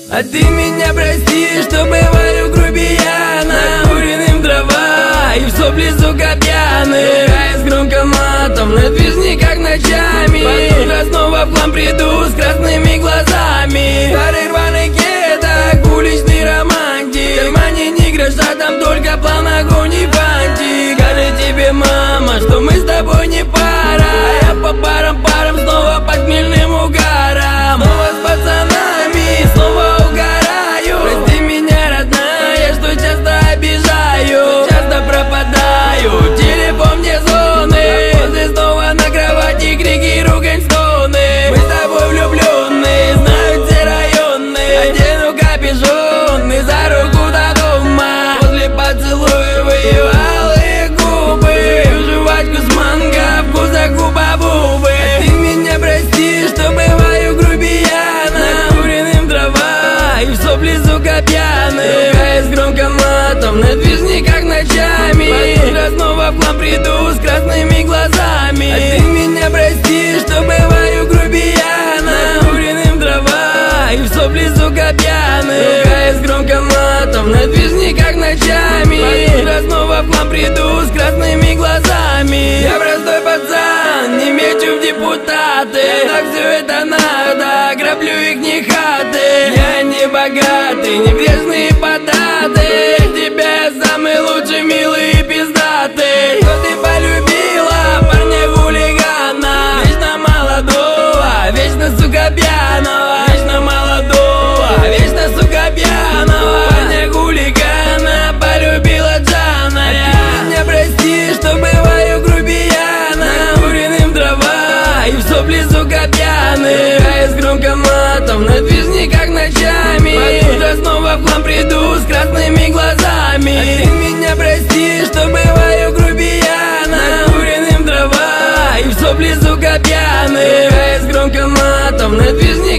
А ты меня прости, что бываю грубияном, накуренным дрова и в сопли, сука, пьяный. Ругаясь громко матом на движниках ночами, под утро снова в хлам приду с красными глазами. Старый рваный кедах, уличный романтик, в кармане ни гроша, там только план, огонь и фантик. Скажи тебе, мама, что мы с тобой не пара, а я по парам снова под хмельным угаром. Снова с пацанами, снова угораю. Прости меня, родная, что часто обижаю, часто пропадаю, телефон мне зоны, после снова на кровати крики, ругань, стоны. Мы с тобой влюбленные, знают все районы. Одену капюшон и за руку до дома, после поцелуев ее алые губы, пью жвачку с манго, вкуса губа-бубы. А ты меня прости, что бываю грубияном, накуренным дрова и в сопли, сука, пьяный. Ругаясь громко матом на движниках ночами, под утро снова в хлам приду с красными глазами. А ты меня прости, что бываю грубияном, накуренным дрова и в сопли, сука, пьяный. Ругаясь громко матом на движниках ночами, под утро снова в хлам приду с красными глазами. Я простой пацан, не мечу в депутаты, так все это надо, граблю их не хаты. Я не богатый, не грешный податый, тебя я самый лучший, милый и пиздатый. Что ты полюбила, парня хулигана, вечно молодого, вечно, сука, пьяного, вечно молодого, вечно, сука, пьяного, парня хулигана, полюбила Джаная. А ты меня прости, что бываю грубияном, накуренным дрова и в сопли, сука, пьяный. Ругаясь громко матом на движниках ночами, под утро снова в хлам приду с красными глазами. А ты меня прости, что бываю грубияном, накуренным дрова и в сопли, сука, пьяный. Ругаясь громко матом на движниках